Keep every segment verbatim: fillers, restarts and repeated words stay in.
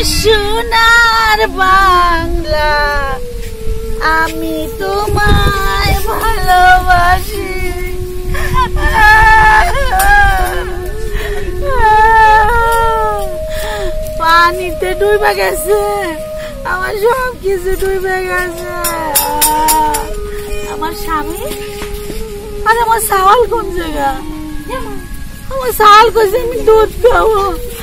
সোনার বাংলা আমি তোমায় ভালোবাসি। পানিতে ডুবে গেছে, আমার সব কিছু ডুবে গেছে। আমার স্বামী আর আমার সাওয়াল কোন জায়গা? আমার সাওয়াল কইছে আমি দুধ খাবো।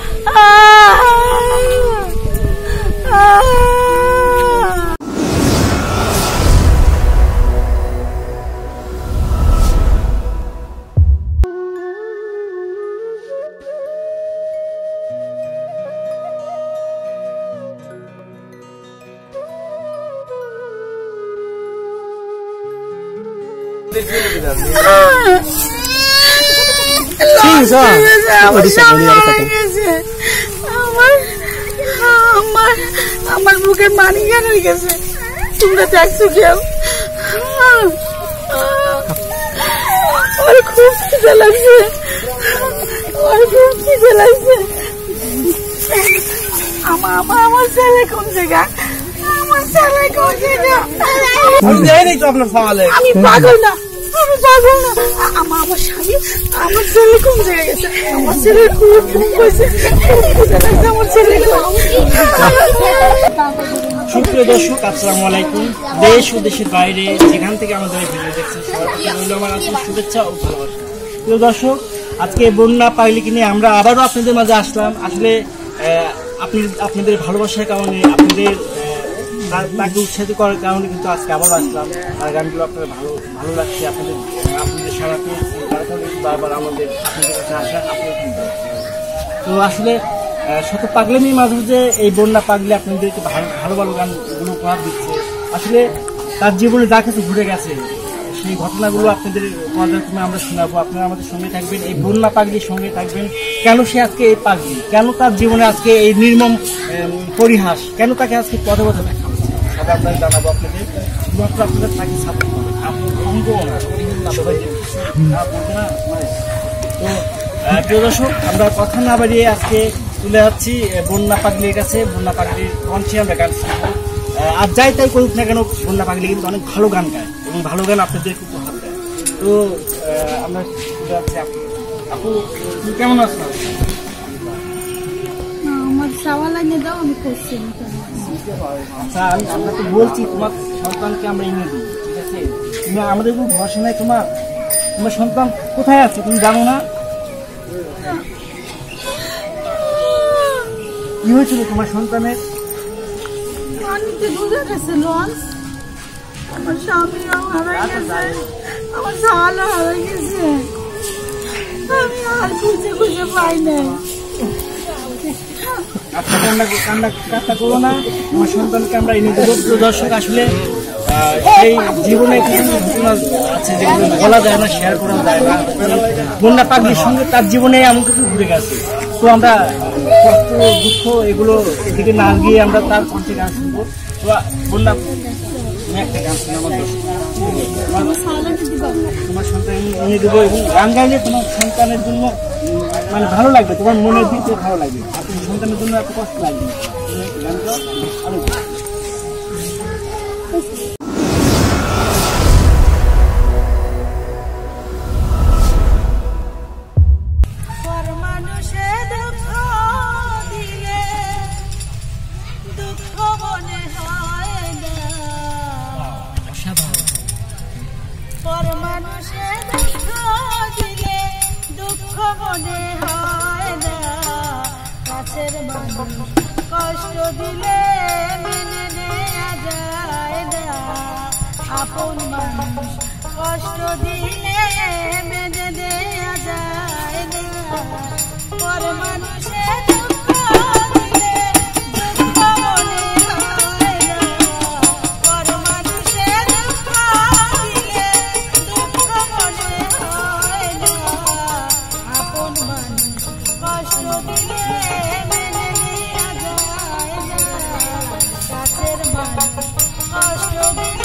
আমার বুকের মানি কেন হয়ে গেছে, তোমরা দেখছো কেউ? খুব খিদে লাগছে, খুব খিদে লাগছে। আমার আমার ছেলে কোন জায়গা? আমার ছেলে কোন জায়গা? আমি পাগল না, আমি পাগল না। আমার আমার স্বামী, আমার ছেলে কোন জায়গায় গেছে? আমার ছেলে খুব ঘুম হয়েছে, আমার ছেলে। সুপ্রিয় দর্শক, আসসালামু আলাইকুম। দেশ ও দেশের বাইরে যেখান থেকে আমাদের ভিডিও দেখছেন সবাইকে আমার আন্তরিক শুভেচ্ছা ও ভালোবাসা। প্রিয় দর্শক, আজকে বন্যা পাগলিকে নিয়ে আমরা আবারও আপনাদের মাঝে আসলাম। আসলে আপনি আপনাদের ভালোবাসার কারণে, আপনাদের তাকে উৎসাহিত করার কারণে কিন্তু আজকে আবার আসলাম। তার গানগুলো আপনাদের ভালো ভালো লাগছে, আপনাদের আপনাদের সারা পেয়েছি, তার কারণে বারবার আমাদের আপনাদের কাছে আসা। আপনাদের তো আসলে শত পাগলামির মাঝে যে এই বন্যা পাগলে আপনাদেরকে ভালো ভালো ভালো গানগুলো উপহার দিচ্ছে। আসলে তার জীবনে যা কিছু ঘুরে গেছে সেই ঘটনাগুলো আপনাদের পর্যায়ক্রমে আমরা শোনাবো। আপনারা আমাদের সঙ্গে থাকবেন, এই বন্যা পাগলির সঙ্গে থাকবেন। কেন সে আজকে এই পাগলি, কেন তার জীবনে আজকে এই নির্মম পরিহাস, কেন তাকে আজকে পথে পথে দেখা হচ্ছে, সব আপনারা জানাবো আপনাদের। শুধুমাত্র আপনাদের তাকে সাপোর্ট করবে, আপনার অঙ্গ না তো প্রিয় দর্শক, আমরা কথা না বাড়িয়ে আজকে তুলে যাচ্ছি বন্যা পাগলির কাছে। বন্যা পাগলির কণ্ঠে আমরা গান শুনবো। আর যাই তাই করুক না কেন, বন্যা পাগলি কিন্তু অনেক ভালো গান গায় এবং ভালো গান আপনাদেরকে উপহার দেয়। তো আমরা তুলে যাচ্ছি। আপু আপু তুমি কেমন আছো? আমার সাওয়াল এনে দাও, আমি করছি। আচ্ছা, আমি আপনাকে বলছি তোমার সন্তানকে আমরা এনে দিই, ঠিক আছে? তুমি আমাদের কোনো ভরসা নাই তোমার? তোমার সন্তান কোথায় আছে তুমি জানো না? কি হয়েছিল তোমার সন্তানের? পানিতে ডুবে গেছে লঞ্চ, আমার স্বামীও হারাই গেছে, আমার সাওয়ালও হারাই গেছে। আমি আর খুঁজে খুঁজে পাই না। আচ্ছা, কান্না কান্না কান্না করো না, আমার সন্তানকে আমরা এনে দেবো। দর্শক, আসলে এই জীবনে কিছু ঘটনা আছে যেগুলো বলা যায় না, শেয়ার করা যায় না। বন্যা পাগলির সঙ্গে তার জীবনে এমন কিছু ঘুরে গেছে। তো আমরা কষ্ট দুঃখ এগুলো এদিকে না গিয়ে আমরা তার কণ্ঠে গান শুনবো। তো বন্যা তুমি একটা গান শুনে আমার তোমার সন্তান এনে দেবো, এবং গান গাইলে তোমার সন্তানের জন্য মানে ভালো লাগবে, তোমার মনের দিক থেকে ভালো লাগবে, আর তোমার সন্তানের জন্য এত কষ্ট লাগবে। গানটা ভালো মনে হয় না, কাছের মানুষ কষ্ট দিলে মেনে নেওয়া যায় না, আপন মানুষ কষ্ট দিলে মেনে নেওয়া যায় না, পর মানুষের দুঃখ দিলে দুঃখ মনে হয় না, পর মানুষের দুঃখ দিলে দুঃখ মনে হয় না, আপন মানুষ কষ্ট দিলে মেনে নেওয়া যায় না, কাছের মানুষ কষ্ট দিলে